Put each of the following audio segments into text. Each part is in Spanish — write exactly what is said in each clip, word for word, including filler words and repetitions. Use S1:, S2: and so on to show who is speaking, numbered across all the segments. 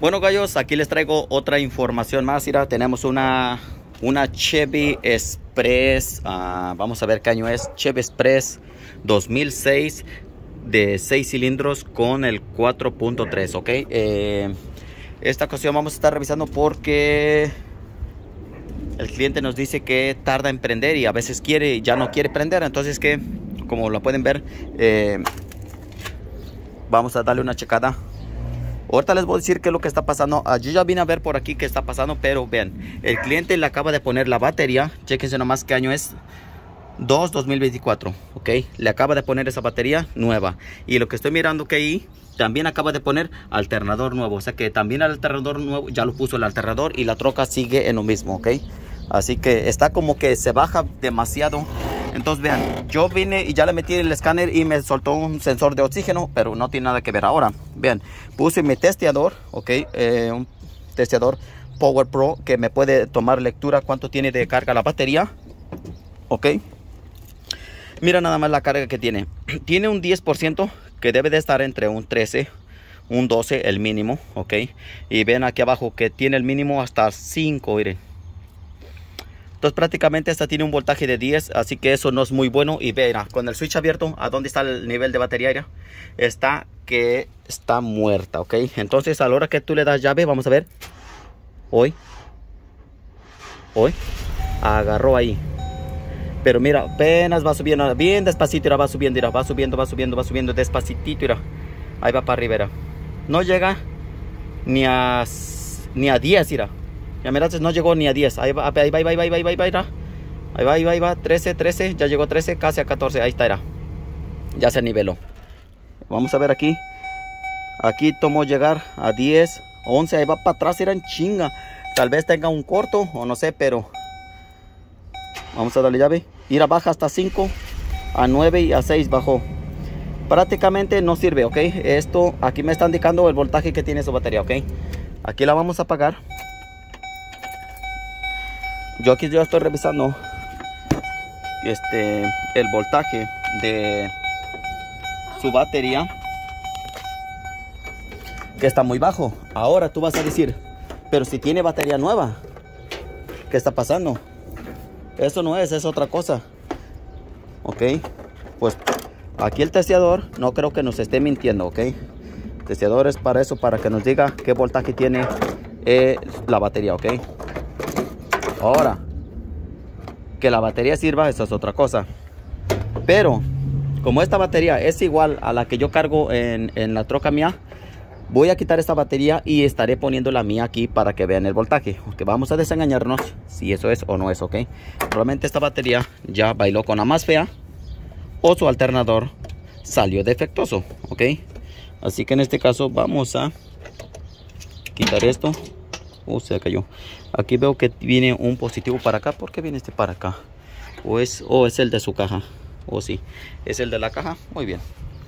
S1: Bueno, gallos, aquí les traigo otra información más. Mira, tenemos una, una Chevy Express. Uh, vamos a ver qué año es. Chevy Express dos mil seis de seis cilindros con el cuatro punto tres, ok. Eh, esta ocasión vamos a estar revisando porque el cliente nos dice que tarda en prender y a veces quiere y ya no quiere prender. Entonces, que como lo pueden ver, eh, vamos a darle una checada. Ahorita les voy a decir qué es lo que está pasando. Yo ya vine a ver por aquí qué está pasando, pero vean, el cliente le acaba de poner la batería. Chéquense nomás qué año es. dos dos mil veinticuatro, ok. Le acaba de poner esa batería nueva. Y lo que estoy mirando que ahí también acaba de poner alternador nuevo. O sea que también el alternador nuevo ya lo puso el alternador y la troca sigue en lo mismo, ok. Así que está como que se baja demasiado. Entonces vean, yo vine y ya le metí el escáner y me soltó un sensor de oxígeno, pero no tiene nada que ver ahora. Vean, puse mi testeador, ok, eh, un testeador Power Pro que me puede tomar lectura cuánto tiene de carga la batería, ok. Mira nada más la carga que tiene. Tiene un diez por ciento que debe de estar entre un trece, un doce el mínimo, ok. Y ven aquí abajo que tiene el mínimo hasta cinco, miren. Entonces prácticamente esta tiene un voltaje de diez, así que eso no es muy bueno. Y vean, con el switch abierto, ¿a dónde está el nivel de batería aérea? Está que está muerta, ok. Entonces a la hora que tú le das llave, vamos a ver. Hoy. Hoy. Agarró ahí. Pero mira, apenas va subiendo, bien despacito, va subiendo, va subiendo, va subiendo, va subiendo, despacitito, mira. Ahí va para arriba, mira. No llega ni a, ni a diez, mira. Ya mira, no llegó ni a diez. Ahí va, ahí va, ahí va, ahí va, ahí va, ahí va, ahí va, ahí va, ahí va, ahí va, trece, trece, ya llegó trece, casi a catorce, ahí está, era. Ya se niveló. Vamos a ver aquí. Aquí tomó llegar a diez, once, ahí va para atrás, era en chinga. Tal vez tenga un corto o no sé, pero vamos a darle llave. Ir a baja hasta cinco, a nueve y a seis bajó. Prácticamente no sirve, ok. Esto aquí me está indicando el voltaje que tiene su batería, ok. Aquí la vamos a apagar. Yo aquí yo estoy revisando este el voltaje de su batería, que está muy bajo. Ahora tú vas a decir, pero si tiene batería nueva, ¿qué está pasando? Eso no es, es otra cosa. Ok, pues aquí el testeador no creo que nos esté mintiendo, ok. El testeador es para eso, para que nos diga qué voltaje tiene eh, la batería, ok. Ahora, que la batería sirva, eso es otra cosa. Pero, como esta batería es igual a la que yo cargo en, en la troca mía, voy a quitar esta batería y estaré poniendo la mía aquí para que vean el voltaje. Ok, vamos a desengañarnos si eso es o no es, ok. Probablemente esta batería ya bailó con la más fea o su alternador salió defectuoso, ok. Así que en este caso vamos a quitar esto. Uh, se cayó. Aquí veo que viene un positivo para acá. ¿Por qué viene este para acá? O es, o es el de su caja. O oh, sí, es el de la caja. Muy bien.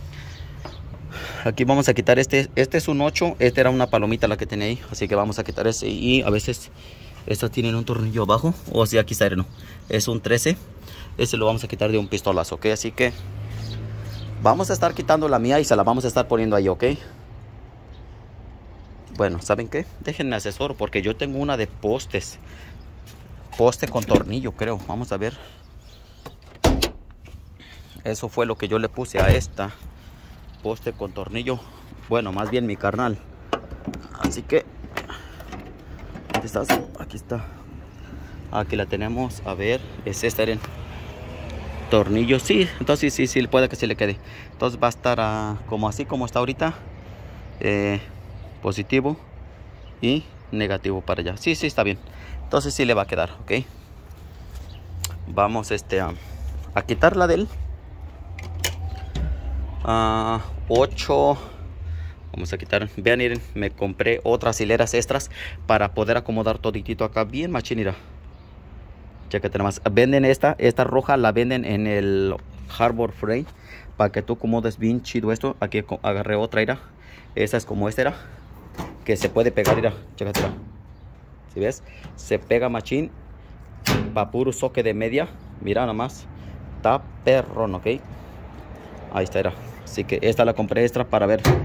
S1: Aquí vamos a quitar este. Este es un ocho. Este era una palomita la que tenía ahí. Así que vamos a quitar ese. Y a veces estas tienen un tornillo abajo. O si aquí está, no. Es un trece. Ese lo vamos a quitar de un pistolazo, ok. Así que vamos a estar quitando la mía y se la vamos a estar poniendo ahí, ok. Bueno, ¿saben qué? Déjenme asesoro porque yo tengo una de postes. Poste con tornillo, creo. Vamos a ver. Eso fue lo que yo le puse a esta. Poste con tornillo. Bueno, más bien mi carnal. Así que ¿dónde estás? Aquí está. Aquí la tenemos. A ver, es esta, en tornillo. Sí, entonces sí, sí, puede que sí le quede. Entonces va a estar uh, como así como está ahorita. Eh... Positivo y negativo para allá. Sí, sí, está bien. Entonces sí le va a quedar, ok. Vamos este a, a quitarla del uh, ocho. Vamos a quitar. Vean, miren, me compré otras hileras extras para poder acomodar toditito acá bien machinera. Chécate nomás. Venden esta, esta roja la venden en el Harbor Freight para que tú acomodes bien chido esto. Aquí agarré otra, mira. Esa es como esta era, que se puede pegar, mira, chécate, si ves, se pega machín para puro soque de media. Mira nomás, está perrón, ok. Ahí está, era. Así que esta la compré extra para ver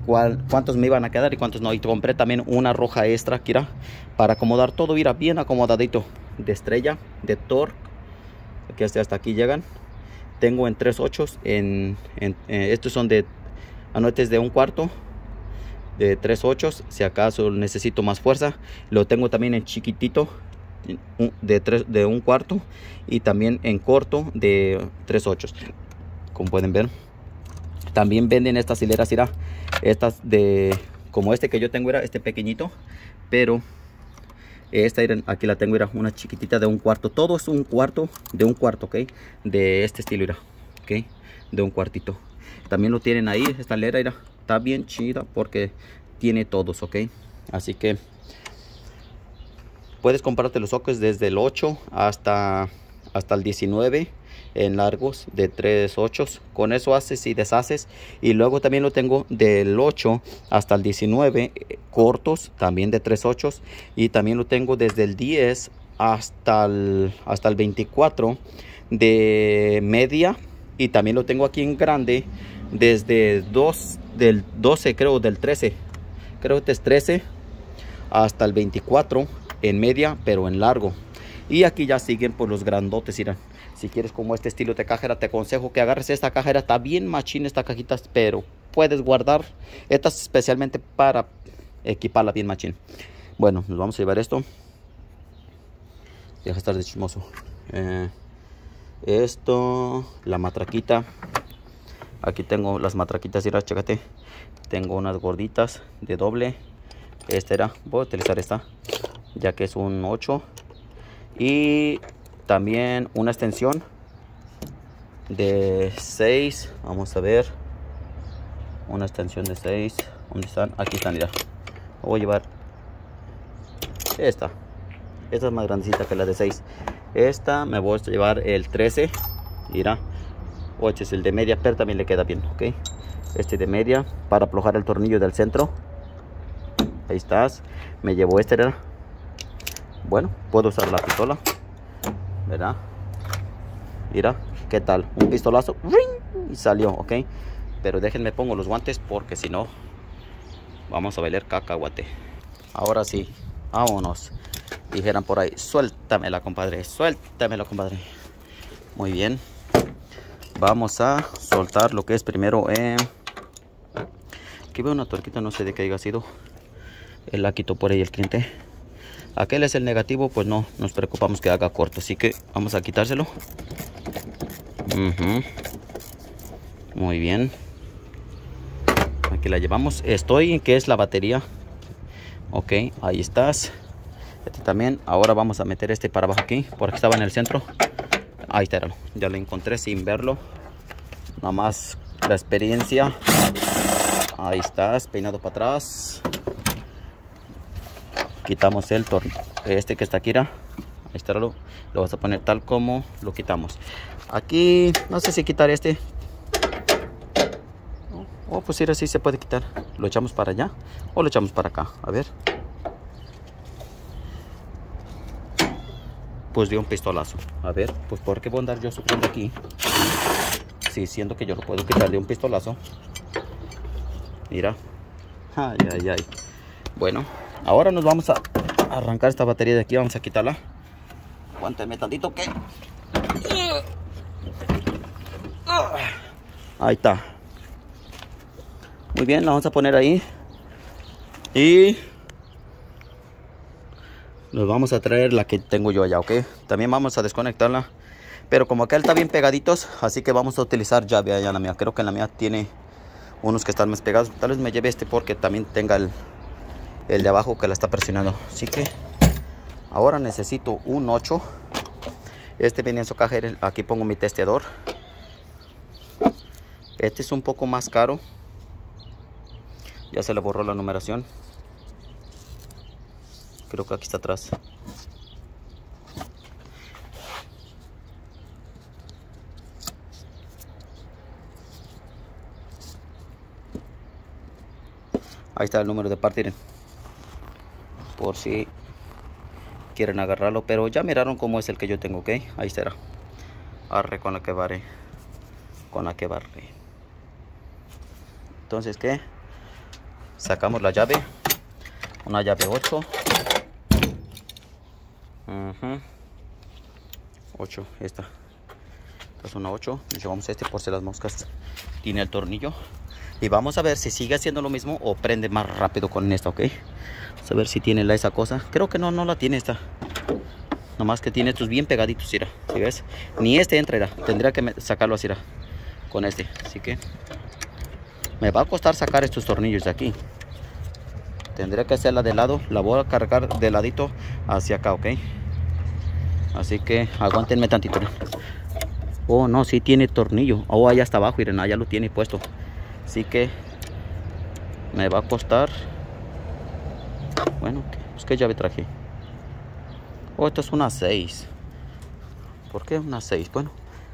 S1: cuál, cuántos me iban a quedar y cuántos no. Y compré también una roja extra, Kira, para acomodar todo, mira, bien acomodadito. De estrella, de torque, aquí hasta, hasta aquí llegan. Tengo en tres ochos, en, en, en estos son de anotes de un cuarto, de tres ochos, si acaso necesito más fuerza. Lo tengo también en chiquitito, de, tres, de un cuarto, y también en corto de tres ochos, como pueden ver. También venden estas hileras, mira, estas de como este que yo tengo, era este pequeñito, pero esta aquí la tengo, era una chiquitita de un cuarto. Todo es un cuarto, de un cuarto, ok, de este estilo, mira, ok, de un cuartito. También lo tienen ahí, esta hilera, mira, está bien chida porque tiene todos, ok. Así que puedes comprarte los sockets desde el ocho hasta hasta el diecinueve en largos de tres ochos. Con eso haces y deshaces. Y luego también lo tengo del ocho hasta el diecinueve cortos, también de tres ochos. Y también lo tengo desde el diez hasta el, hasta el veinticuatro de media. Y también lo tengo aquí en grande desde dos, del doce, creo, del trece. Creo que es trece hasta el veinticuatro en media, pero en largo. Y aquí ya siguen por los grandotes, miran. Si quieres como este estilo de cajera, te aconsejo que agarres esta cajera. Está bien machín esta cajita, pero puedes guardar. Esta es especialmente para equiparla bien machín. Bueno, nos vamos a llevar esto. Deja estar de chismoso. Eh, esto, la matraquita. Aquí tengo las matraquitas, mira, chécate. Tengo unas gorditas de doble. Esta era, voy a utilizar esta, ya que es un ocho. Y también una extensión de seis. Vamos a ver. Una extensión de seis. ¿Dónde están? Aquí están, mira. Voy a llevar esta. Esta es más grandecita que la de seis. Esta me voy a llevar el trece. Mira. ocho es el de media, pero también le queda bien, ok. Este de media para aflojar el tornillo del centro. Ahí estás. Me llevo este, ¿verdad? Bueno, puedo usar la pistola, ¿verdad? Mira, ¿qué tal? Un pistolazo, ¡ring! Y salió, ok. Pero déjenme pongo los guantes porque si no vamos a bailar cacahuate. Ahora sí, vámonos. Dijeran por ahí, suéltamela, compadre, suéltamela, compadre. Muy bien. Vamos a soltar lo que es primero. Eh... Aquí veo una tuerquita, no sé de qué haya sido. Él la quitó por ahí el cliente. Aquel es el negativo, pues no nos preocupamos que haga corto, así que vamos a quitárselo. Uh-huh. Muy bien. Aquí la llevamos. Estoy en que es la batería. Ok, ahí estás. Este también. Ahora vamos a meter este para abajo aquí, porque estaba en el centro. Ahí está, ya lo encontré sin verlo. Nada más la experiencia. Ahí estás, peinado para atrás. Quitamos el tornillo, este que está aquí, ahí está, lo, lo vas a poner tal como lo quitamos. Aquí, no sé si quitar este. O oh, pues ir así se puede quitar. Lo echamos para allá o lo echamos para acá, a ver. Pues dio un pistolazo. A ver, pues ¿por qué voy a andar yo sufriendo aquí? Sí, siendo que yo lo puedo quitar de un pistolazo. Mira. Ay, ay, ay. Bueno, ahora nos vamos a arrancar esta batería de aquí. Vamos a quitarla. Aguántame tantito que... Ahí está. Muy bien, la vamos a poner ahí. Y... nos vamos a traer la que tengo yo allá, ¿ok? También vamos a desconectarla. Pero como acá está bien pegaditos, así que vamos a utilizar llave allá en la mía. Creo que en la mía tiene unos que están más pegados. Tal vez me lleve este porque también tenga el, el de abajo que la está presionando. Así que ahora necesito un ocho. Este viene en su caja. Aquí pongo mi testeador. Este es un poco más caro. Ya se le borró la numeración. Creo que aquí está atrás. Ahí está el número de parte, por si quieren agarrarlo, pero ya miraron cómo es el que yo tengo, ok. Ahí estará. Arre con la que barre. Con la que barre. Entonces, ¿qué? Sacamos la llave. Una llave ocho. Uh-huh. ocho, esta. Esta es una ocho. Nos llevamos este por si las moscas. Tiene el tornillo. Y vamos a ver si sigue haciendo lo mismo o prende más rápido con esta, ¿ok? Vamos a ver si tiene la, esa cosa. Creo que no, no la tiene esta. Nomás que tiene estos bien pegaditos, mira. ¿Sí ves? Ni este entra, mira. Tendría que sacarlo así, mira, con este. Así que me va a costar sacar estos tornillos de aquí. Tendría que hacerla de lado. La voy a cargar de ladito hacia acá, ¿ok? Así que aguántenme tantito. Oh, no, sí tiene tornillo. Oh, allá está abajo, miren, allá lo tiene puesto. Así que me va a costar. Bueno, pues qué llave traje. Oh, esta es una seis. ¿Por qué una seis? Bueno.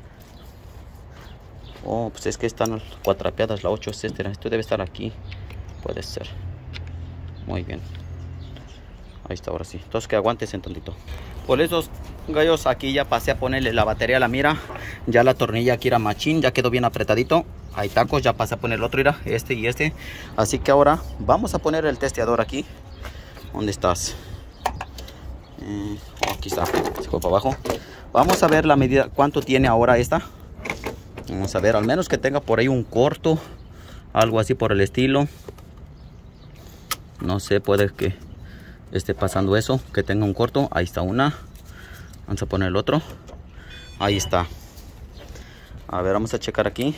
S1: Oh, pues es que están cuatrapeadas. La ocho es este. Esto debe estar aquí. Puede ser. Muy bien. Ahí está, ahora sí. Entonces que aguantes en tantito. Por esos gallos, aquí ya pasé a ponerle la batería a la mira. Ya la tornilla aquí era machín. Ya quedó bien apretadito. Hay tacos, ya pasé a poner el otro, mira, este y este. Así que ahora vamos a poner el testeador aquí. ¿Dónde estás? Eh, oh, aquí está, se fue para abajo. Vamos a ver la medida, cuánto tiene ahora esta. Vamos a ver, al menos que tenga por ahí un corto, algo así por el estilo. No sé, puede que esté pasando eso, que tenga un corto. Ahí está una. Vamos a poner el otro. Ahí está. A ver, vamos a checar aquí.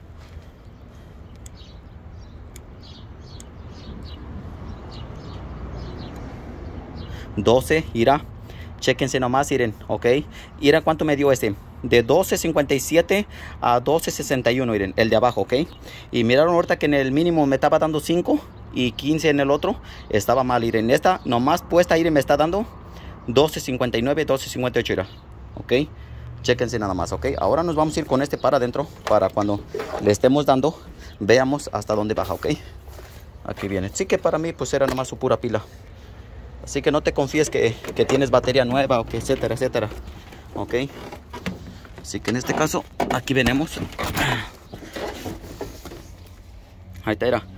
S1: doce, irá. Chequense nomás, miren, ok. Irá, ¿cuánto me dio este? De doce cincuenta y siete a doce sesenta y uno, miren, el de abajo, ok. Y miraron ahorita que en el mínimo me estaba dando cinco y quince en el otro. Estaba mal, miren. Esta nomás puesta, miren, me está dando doce cincuenta y nueve, doce cincuenta y ocho, irá. Ok. Chequense nada más, ok. Ahora nos vamos a ir con este para adentro, para cuando le estemos dando, veamos hasta dónde baja, ok. Aquí viene. Sí que para mí pues era nomás su pura pila. Así que no te confíes que, que tienes batería nueva o que etcétera, etcétera. Ok. Así que en este caso, aquí venimos. Ahí está, era.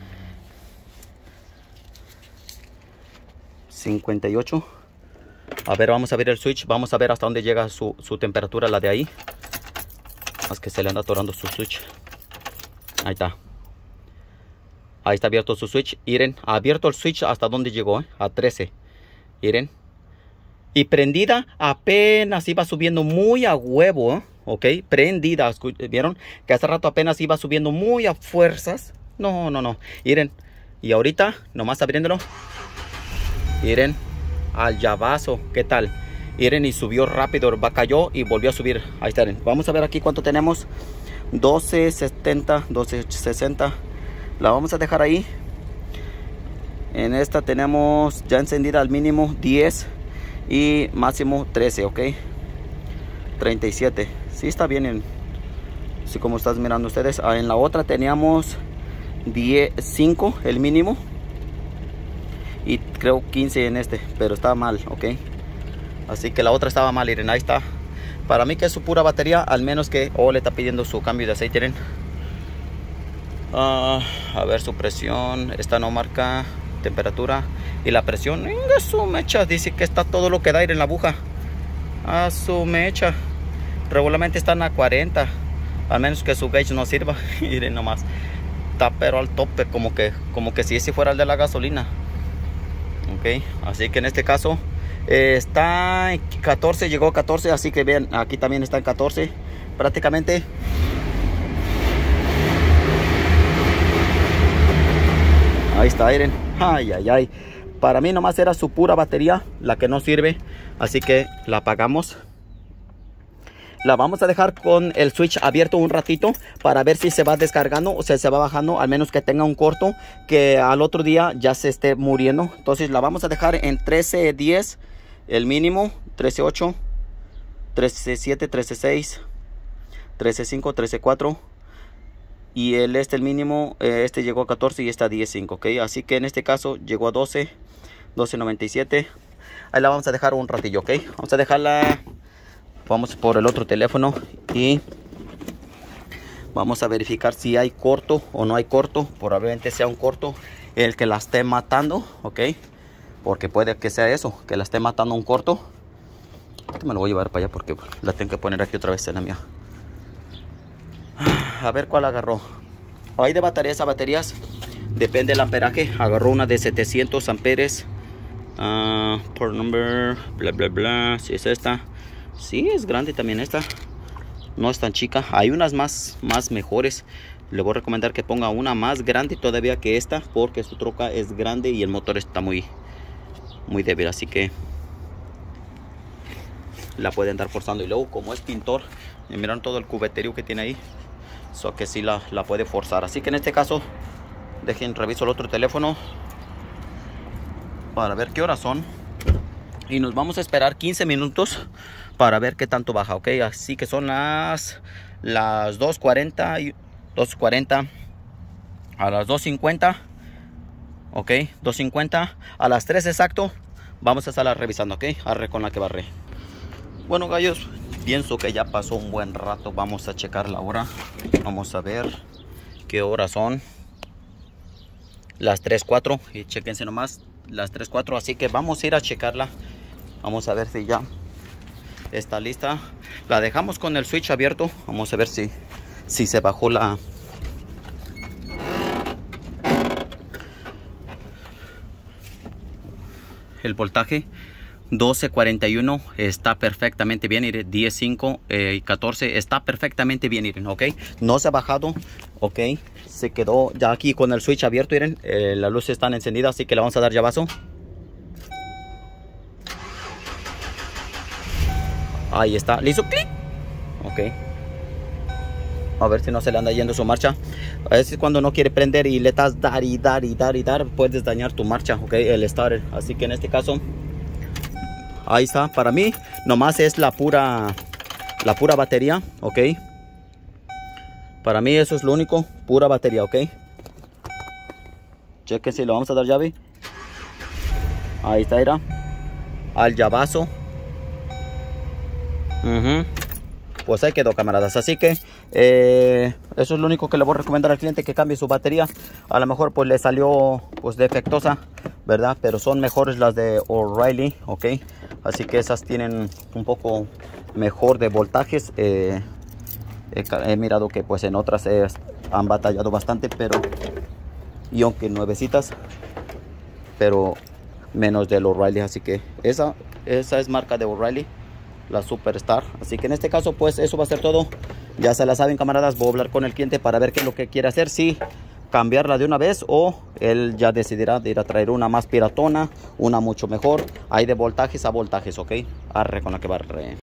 S1: cincuenta y ocho. A ver, vamos a ver el switch. Vamos a ver hasta dónde llega su, su temperatura, la de ahí. Más que se le anda atorando su switch. Ahí está. Ahí está abierto su switch. Miren, ha abierto el switch hasta dónde llegó, ¿eh? A trece. Miren. Y prendida apenas iba subiendo muy a huevo, ¿eh? Ok, prendida. ¿Vieron? Que hace rato apenas iba subiendo muy a fuerzas. No, no, no. Miren. Y ahorita, nomás abriéndolo. Miren. Al llavazo. ¿Qué tal? Miren, y subió rápido. Va, cayó y volvió a subir. Ahí está. Vamos a ver aquí cuánto tenemos. doce setenta, doce sesenta. La vamos a dejar ahí. En esta tenemos ya encendida al mínimo diez y máximo trece, ok. treinta y siete. Sí está bien, en, así como están mirando ustedes. Ah, en la otra teníamos diez, cinco el mínimo. Y creo quince en este, pero está mal, ok. Así que la otra estaba mal, miren, ahí está. Para mí que es su pura batería, al menos que o oh, le está pidiendo su cambio de aceite, miren. Uh, a ver su presión. Esta no marca temperatura. Y la presión, venga, su mecha, dice que está todo lo que da aire en la aguja. A su mecha. Regularmente están a cuarenta. Al menos que su gauge no sirva. Miren nomás. Está pero al tope, como que, como que si ese fuera el de la gasolina. Ok, así que en este caso eh, está en catorce, llegó a catorce. Así que vean, aquí también está en catorce. Prácticamente. Ahí está, miren. Ay, ay, ay. Para mí nomás era su pura batería la que no sirve. Así que la apagamos. La vamos a dejar con el switch abierto un ratito para ver si se va descargando o si se va bajando, al menos que tenga un corto que al otro día ya se esté muriendo. Entonces la vamos a dejar en trece diez el mínimo, trece ocho, trece siete, trece seis, trece cinco, trece cuatro. Y el este el mínimo, eh, este llegó a catorce y está a diez cinco, ok. Así que en este caso llegó a doce, doce noventa y siete. Ahí la vamos a dejar un ratillo, ok. Vamos a dejarla. Vamos por el otro teléfono y vamos a verificar si hay corto o no hay corto. Probablemente sea un corto. el que la esté matando, ok, porque puede que sea eso, que la esté matando un corto. Me lo voy a llevar para allá porque la tengo que poner aquí otra vez en la mía. A ver cuál agarró. Hay de baterías a baterías, depende del amperaje. Agarró una de setecientos amperes, uh, por number, bla bla bla. Si es esta, sí es grande también esta, no es tan chica. Hay unas más, más mejores. Le voy a recomendar que ponga una más grande todavía que esta, porque su troca es grande y el motor está muy, muy débil, así que la pueden andar forzando. Y luego, como es pintor, y miran todo el cubeterio que tiene ahí, so que sí la, la puede forzar. Así que en este caso, dejen reviso el otro teléfono para ver qué horas son, y nos vamos a esperar quince minutos para ver qué tanto baja, ok. Así que son las las dos cuarenta, dos cuarenta, a las dos cincuenta, ok, dos cincuenta, a las tres exacto vamos a estar revisando, ok. Arre con la que barré. Bueno, gallos, pienso que ya pasó un buen rato. Vamos a checar la hora. Vamos a ver qué horas son. Las tres cuatro. Y chequense nomás, las tres cuatro. Así que vamos a ir a checarla. Vamos a ver si ya está lista. La dejamos con el switch abierto. Vamos a ver si, si se bajó la... el voltaje. doce cuarenta y uno está perfectamente bien, miren, diez cinco eh, y catorce está perfectamente bien, miren, ok, no se ha bajado, ok, se quedó ya aquí con el switch abierto, miren, eh, las luces están encendidas, así que le vamos a dar llavazo. Ahí está, le hizo clic, ok, a ver si no se le anda yendo su marcha. A veces cuando no quiere prender y le estás dar y dar y dar y dar, puedes dañar tu marcha, ok, el starter. Así que en este caso, ahí está. Para mí nomás es la pura la pura batería, ok. Para mí eso es lo único, pura batería, ok. Cheque si le vamos a dar llave. Ahí está, era al llavazo. uh-huh. Pues ahí quedó, camaradas. Así que eh, eso es lo único que le voy a recomendar al cliente, que cambie su batería. A lo mejor pues le salió pues defectuosa, ¿verdad? Pero son mejores las de O'Reilly, ok. Así que esas tienen un poco mejor de voltajes. Eh, he, he mirado que pues en otras eh, han batallado bastante, pero y aunque nuevecitas, pero menos del O'Reilly. Así que esa, esa es marca de O'Reilly, la Superstar. Así que en este caso pues eso va a ser todo. Ya se la saben, camaradas. Voy a hablar con el cliente para ver qué es lo que quiere hacer, si cambiarla de una vez o él ya decidirá de ir a traer una más piratona, una mucho mejor. Hay de voltajes a voltajes, ok. Arre con la que barre.